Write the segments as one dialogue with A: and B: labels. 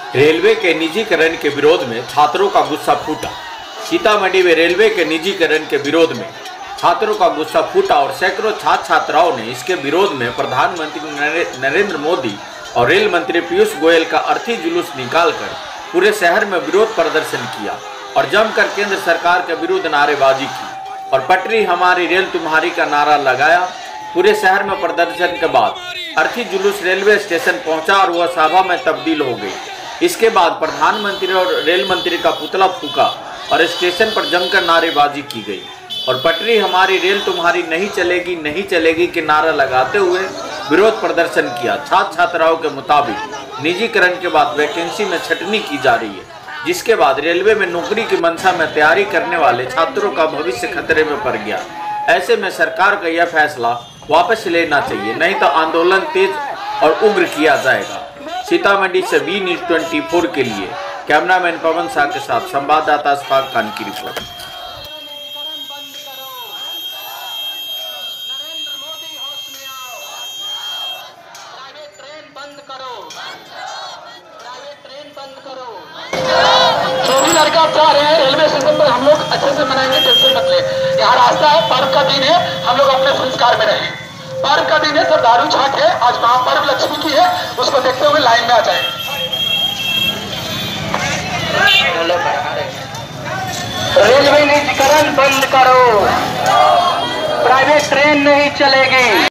A: Railway के निजीकरण के विरोध में छात्रों का गुस्सा फूटा। सीतामढ़ी में रेलवे के निजीकरण के विरोध में छात्रों का गुस्सा फूटा और सैकड़ों छात्र छात्राओं ने इसके विरोध में प्रधानमंत्री नरेंद्र मोदी और रेल मंत्री पीयूष गोयल का अर्थी जुलूस निकालकर पूरे शहर में विरोध प्रदर्शन किया और जमकर केंद्र सरकार के विरुद्ध नारेबाजी की और पटरी हमारी रेल तुम्हारी का नारा लगाया। पूरे शहर में प्रदर्शन के बाद अर्थी जुलूस रेलवे स्टेशन पहुंचा और वह सभा में तब्दील हो गई। इसके बाद प्रधानमंत्री और रेल मंत्री का पुतला फूका और स्टेशन पर जमकर नारेबाजी की गई और पटरी हमारी रेल तुम्हारी नहीं चलेगी के नारा लगाते हुए विरोध प्रदर्शन किया। छात्र छात्राओं के मुताबिक निजीकरण के बाद वैकेंसी में छटनी की जा रही है, जिसके बाद रेलवे में नौकरी की मंशा में तैयारी करने वाले छात्रों का भविष्य खतरे में पड़ गया। ऐसे में सरकार का यह फैसला वापस लेना चाहिए, नहीं तो आंदोलन तेज और उग्र किया जाएगा। सीतामढ़ी से वी न्यूज़ 24 के लिए कैमरामैन पवन शाह के साथ संवाददाता अशफाक खान की रिपोर्ट।
B: जो भी लड़का चाह रहे हैं रेलवे स्टेशन पर हम लोग अच्छे से मनाएंगे, टेंशन मत ले। यहाँ रास्ता है, पर्व का दिन है, हम लोग अपने संस्कार में रहें। पर्व का दिन है, सब दारू छाट है, आज महापर्व लक्ष्मी की है, उसको देखते हुए लाइन में आ जाए। रेलवे निजीकरण बंद करो, प्राइवेट ट्रेन नहीं चलेगी।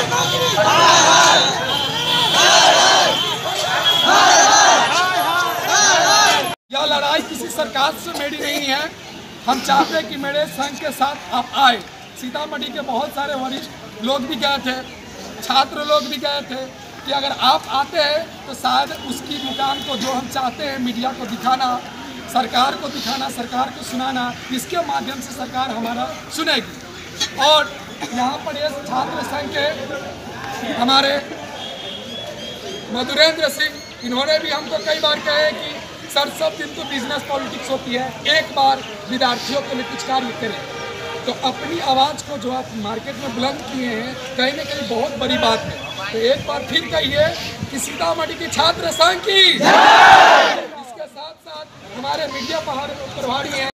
C: यह लड़ाई किसी सरकार से मेरी नहीं है। हम चाहते हैं कि मेरे संघ के साथ आप आए। सीतामढ़ी के बहुत सारे वरिष्ठ लोग भी गए थे, छात्र लोग भी गए थे कि अगर आप आते हैं तो शायद उसकी मुकाम को जो हम चाहते हैं मीडिया को दिखाना, सरकार को दिखाना, सरकार को सुनाना, इसके माध्यम से सरकार हमारा सुनेगी। और यहाँ पर ये छात्र संघ के हमारे मधुरेंद्र सिंह, इन्होंने भी हमको कई बार कहे कि सर सब दिन तो बिजनेस पॉलिटिक्स होती है, एक बार विद्यार्थियों के लिए कुछ कार्य करें। तो अपनी आवाज़ को जो आप मार्केट में बुलंद किए हैं, कहीं ना कहीं बहुत बड़ी बात है। तो एक बार फिर कहिए कि सीतामढ़ी की छात्र संघ की, इसके साथ साथ हमारे मीडिया प्रभारी हैं।